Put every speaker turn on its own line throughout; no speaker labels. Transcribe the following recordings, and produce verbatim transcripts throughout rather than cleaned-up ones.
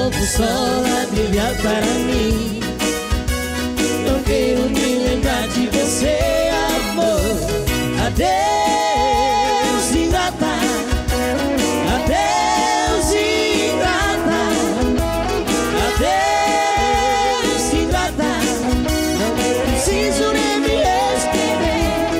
novo sol a brilhar para mim. Não quero me lembrar de você, amor. Adeus, ingrata. Adeus, ingrata. Adeus, ingrata. Não preciso nem me escrever.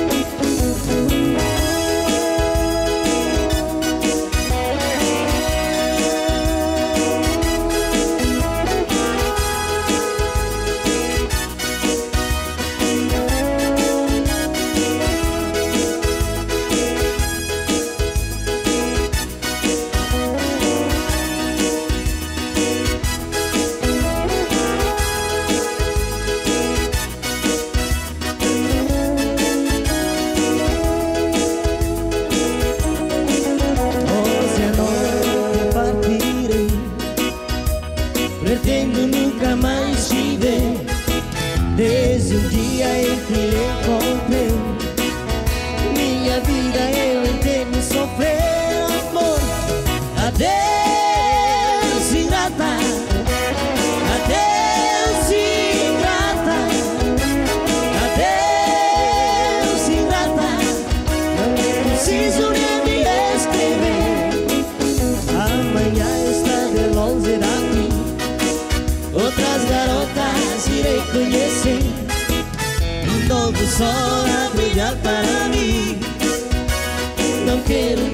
Pretendo nunca mais te ver, desde o dia em que encontrei. Minha vida eu entendo sofrer, amor. Adeus, ingrata. Adeus, ingrata. Adeus, ingrata. Não preciso nem me escrever. Amanhã está de longe daqui, outras garotas irei conhecer. Um novo sol a brilhar para mim. Não quero